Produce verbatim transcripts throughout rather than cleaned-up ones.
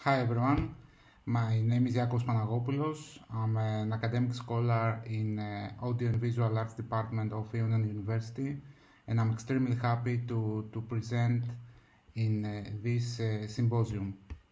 Hi everyone, my name is Iakovos Panagopoulos. I'm an academic scholar in uh, Audio and Visual Arts Department of Ionian University, and I'm extremely happy to, to present in uh, this uh, symposium.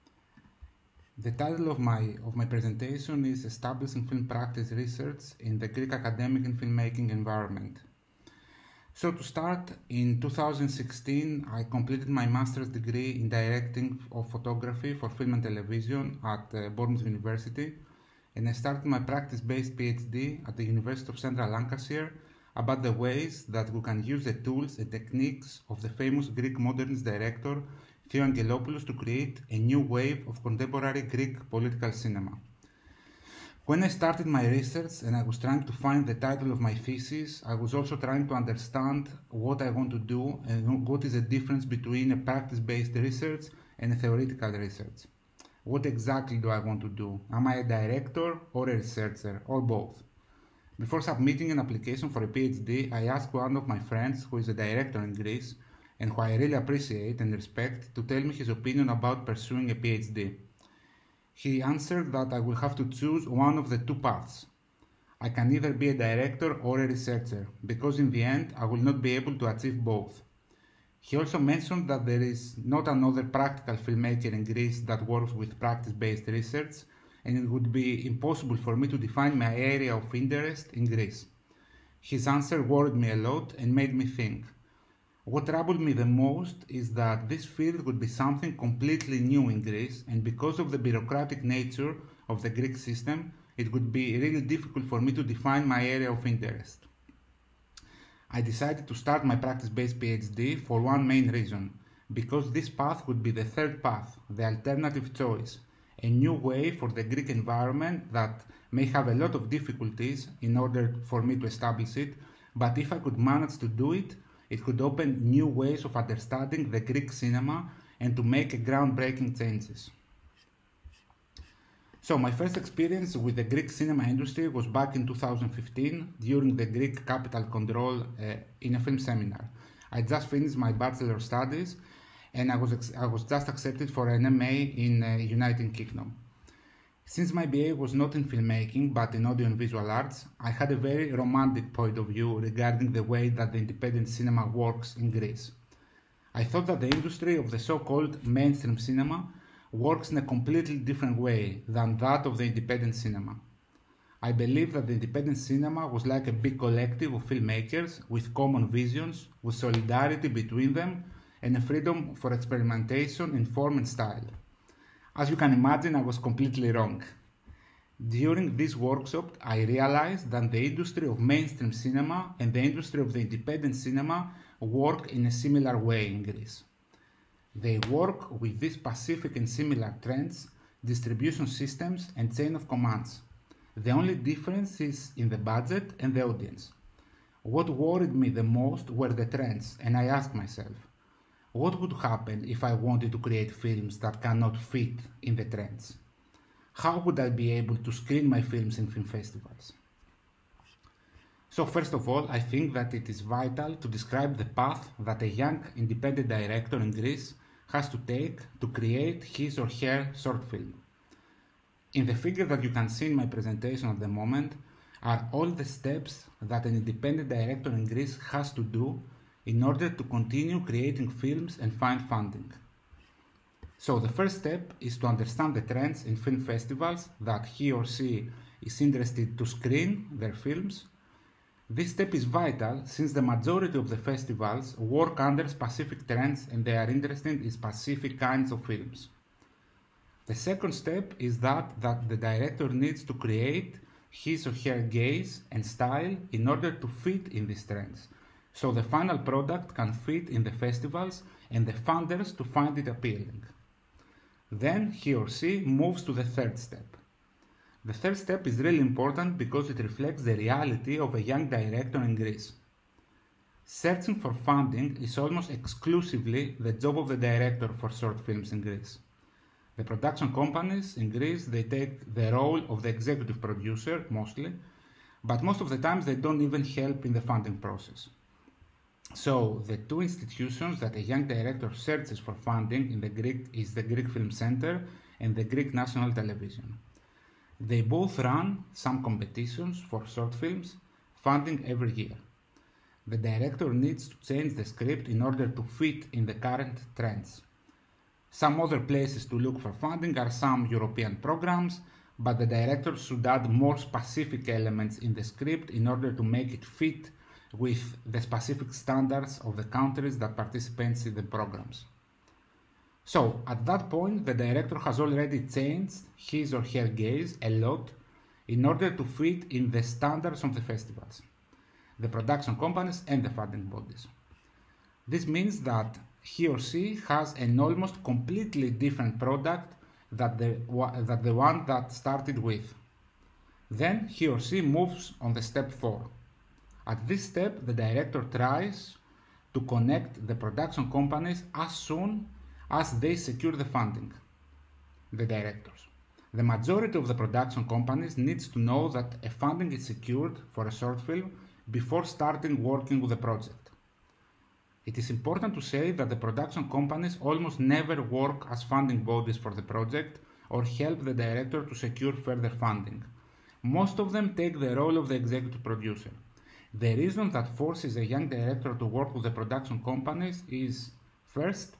The title of my, of my presentation is Establishing Film Practice Research in the Greek Academic and Filmmaking Environment. So to start, in two thousand sixteen, I completed my master's degree in directing of photography for film and television at uh, Bournemouth University, and I started my practice-based PhD at the University of Central Lancashire about the ways that we can use the tools and techniques of the famous Greek modernist director Iakovos to create a new wave of contemporary Greek political cinema. When I started my research and I was trying to find the title of my thesis, I was also trying to understand what I want to do and what is the difference between a practice-based research and a theoretical research. What exactly do I want to do? Am I a director or a researcher, or both? Before submitting an application for a PhD, I asked one of my friends who is a director in Greece and who I really appreciate and respect to tell me his opinion about pursuing a PhD. He answered that I will have to choose one of the two paths. I can either be a director or a researcher, because in the end I will not be able to achieve both. He also mentioned that there is not another practical filmmaker in Greece that works with practice-based research, and it would be impossible for me to define my area of interest in Greece. His answer worried me a lot and made me think. What troubled me the most is that this field would be something completely new in Greece, and because of the bureaucratic nature of the Greek system, it would be really difficult for me to define my area of interest. I decided to start my practice-based PhD for one main reason, because this path would be the third path, the alternative choice, a new way for the Greek environment that may have a lot of difficulties in order for me to establish it, but if I could manage to do it, it could open new ways of understanding the Greek cinema and to make groundbreaking changes. So my first experience with the Greek cinema industry was back in two thousand fifteen during the Greek capital control uh, in a film seminar. I just finished my bachelor studies and I was, I was just accepted for an M A in uh, United Kingdom. Since my B A was not in filmmaking but in audio and visual arts, I had a very romantic point of view regarding the way that the independent cinema works in Greece. I thought that the industry of the so-called mainstream cinema works in a completely different way than that of the independent cinema. I believe that the independent cinema was like a big collective of filmmakers with common visions, with solidarity between them, and a freedom for experimentation in form and style. As you can imagine, I was completely wrong. During this workshop, I realized that the industry of mainstream cinema and the industry of the independent cinema work in a similar way in Greece. They work with these specific and similar trends, distribution systems, and chain of commands. The only difference is in the budget and the audience. What worried me the most were the trends, and I asked myself, what would happen if I wanted to create films that cannot fit in the trends? How would I be able to screen my films in film festivals? So first of all, I think that it is vital to describe the path that a young independent director in Greece has to take to create his or her short film. In the figure that you can see in my presentation at the moment are all the steps that an independent director in Greece has to do in order to continue creating films and find funding. So the first step is to understand the trends in film festivals that he or she is interested to screen their films. This step is vital since the majority of the festivals work under specific trends and they are interested in specific kinds of films. The second step is that, that the director needs to create his or her gaze and style in order to fit in these trends, so the final product can fit in the festivals and the funders to find it appealing. Then he or she moves to the third step. The third step is really important because it reflects the reality of a young director in Greece. Searching for funding is almost exclusively the job of the director for short films in Greece. The production companies in Greece, they take the role of the executive producer mostly, but most of the times they don't even help in the funding process. So the two institutions that a young director searches for funding in the Greek is the Greek Film Center and the Greek national television. They both run some competitions for short films, funding every year. The director needs to change the script in order to fit in the current trends. Some other places to look for funding are some European programs, but the director should add more specific elements in the script in order to make it fit with the specific standards of the countries that participate in the programs. So, at that point, the director has already changed his or her gaze a lot in order to fit in the standards of the festivals, the production companies and the funding bodies. This means that he or she has an almost completely different product than the, than the one that started with. Then he or she moves on the step four. At this step, the director tries to connect the production companies as soon as they secure the funding, the directors. The majority of the production companies needs to know that a funding is secured for a short film before starting working with the project. It is important to say that the production companies almost never work as funding bodies for the project or help the director to secure further funding. Most of them take the role of the executive producer. The reason that forces a young director to work with the production companies is, first,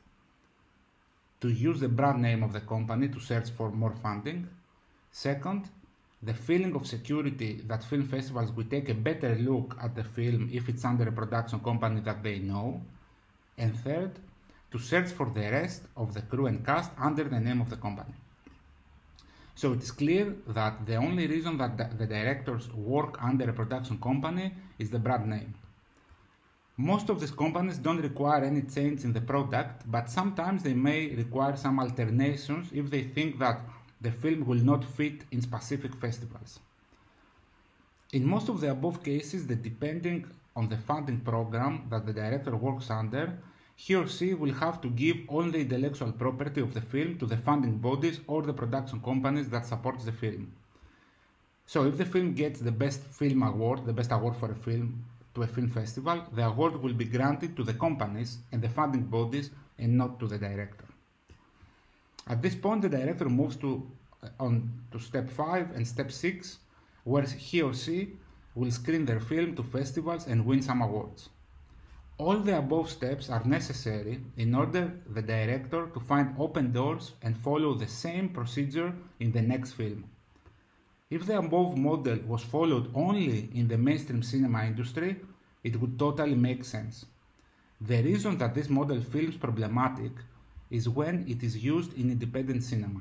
to use the brand name of the company to search for more funding. Second, the feeling of security that film festivals will take a better look at the film if it's under a production company that they know. And third, to search for the rest of the crew and cast under the name of the company. So it is clear that the only reason that the directors work under a production company is the brand name. Most of these companies don't require any change in the product, but sometimes they may require some alternations if they think that the film will not fit in specific festivals. In most of the above cases, the depending on the funding program that the director works under, he or she will have to give all the intellectual property of the film to the funding bodies or the production companies that support the film. So if the film gets the best film award, the best award for a film, to a film festival, the award will be granted to the companies and the funding bodies and not to the director. At this point, the director moves to, uh, on to step five and step six, where he or she will screen their film to festivals and win some awards. All the above steps are necessary in order the director to find open doors and follow the same procedure in the next film. If the above model was followed only in the mainstream cinema industry, it would totally make sense. The reason that this model feels problematic is when it is used in independent cinema.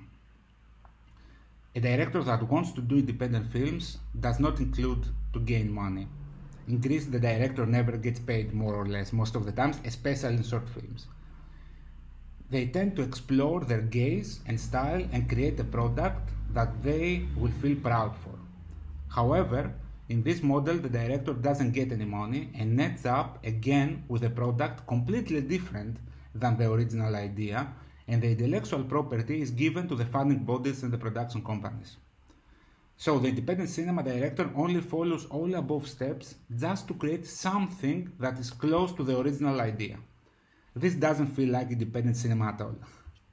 A director that wants to do independent films does not include to gain money. In Greece, the director never gets paid more or less most of the times, especially in short films. They tend to explore their gaze and style and create a product that they will feel proud for. However, in this model, the director doesn't get any money and ends up again with a product completely different than the original idea, and the intellectual property is given to the funding bodies and the production companies. So the independent cinema director only follows all above steps just to create something that is close to the original idea. This doesn't feel like independent cinema at all.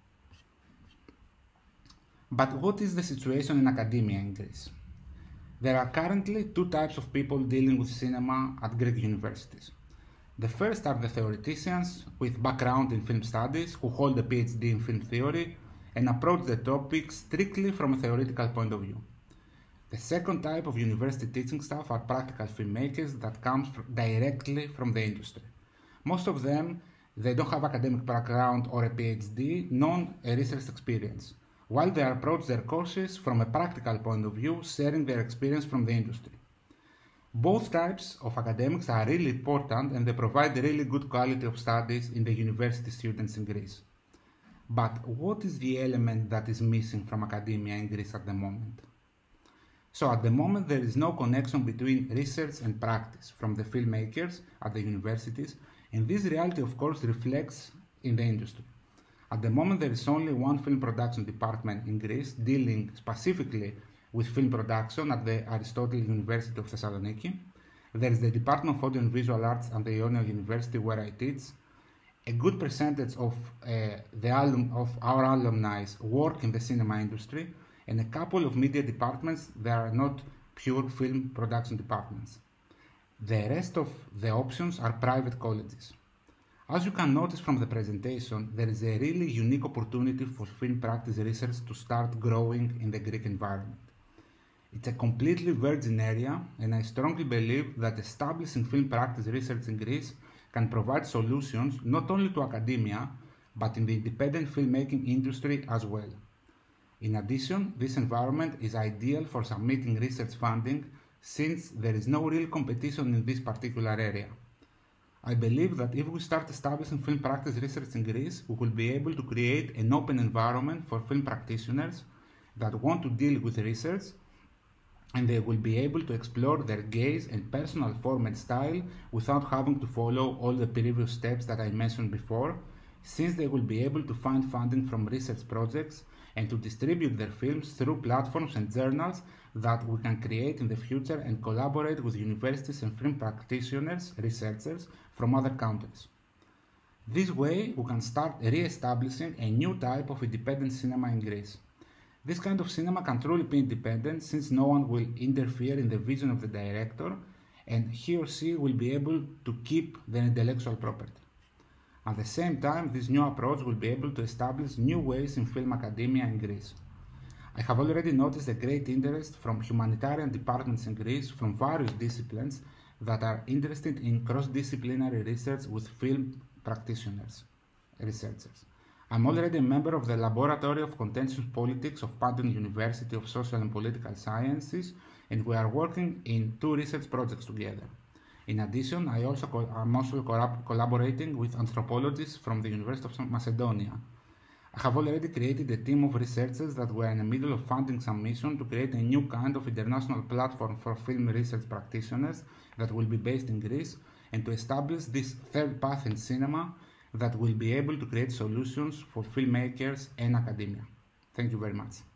But what is the situation in academia in Greece? There are currently two types of people dealing with cinema at Greek universities. The first are the theoreticians with background in film studies who hold a PhD in film theory and approach the topic strictly from a theoretical point of view. The second type of university teaching staff are practical filmmakers that come directly from the industry. Most of them, they don't have academic background or a PhD, nor a research experience, while they approach their courses from a practical point of view, sharing their experience from the industry. Both types of academics are really important and they provide really good quality of studies in the university students in Greece. But what is the element that is missing from academia in Greece at the moment? So at the moment there is no connection between research and practice from the filmmakers at the universities, and this reality of course reflects in the industry. At the moment there is only one film production department in Greece dealing specifically with film production at the Aristotle University of Thessaloniki. There is the Department of Audio and Visual Arts at the Ionian University where I teach, A good percentage of, uh, the alum, of our alumni work in the cinema industry, and a couple of media departments that are not pure film production departments. The rest of the options are private colleges. As you can notice from the presentation, there is a really unique opportunity for film practice research to start growing in the Greek environment. It's a completely virgin area, and I strongly believe that establishing film practice research in Greece can provide solutions not only to academia, but in the independent filmmaking industry as well. In addition, this environment is ideal for submitting research funding since there is no real competition in this particular area. I believe that if we start establishing film practice research in Greece, we will be able to create an open environment for film practitioners that want to deal with research, and they will be able to explore their gaze and personal form and style without having to follow all the previous steps that I mentioned before, since they will be able to find funding from research projects and to distribute their films through platforms and journals that we can create in the future and collaborate with universities and film practitioners, researchers from other countries. This way, we can start re-establishing a new type of independent cinema in Greece. This kind of cinema can truly be independent since no one will interfere in the vision of the director, and he or she will be able to keep their intellectual property. At the same time, this new approach will be able to establish new ways in film academia in Greece. I have already noticed a great interest from humanitarian departments in Greece from various disciplines that are interested in cross-disciplinary research with film practitioners, researchers. I'm already a member of the Laboratory of Contentious Politics of Ionian University of Social and Political Sciences, and we are working in two research projects together. In addition, I also am also collaborating with anthropologists from the University of Macedonia. I have already created a team of researchers that were in the middle of funding some mission to create a new kind of international platform for film research practitioners that will be based in Greece, and to establish this third path in cinema that will be able to create solutions for filmmakers and academia. Thank you very much.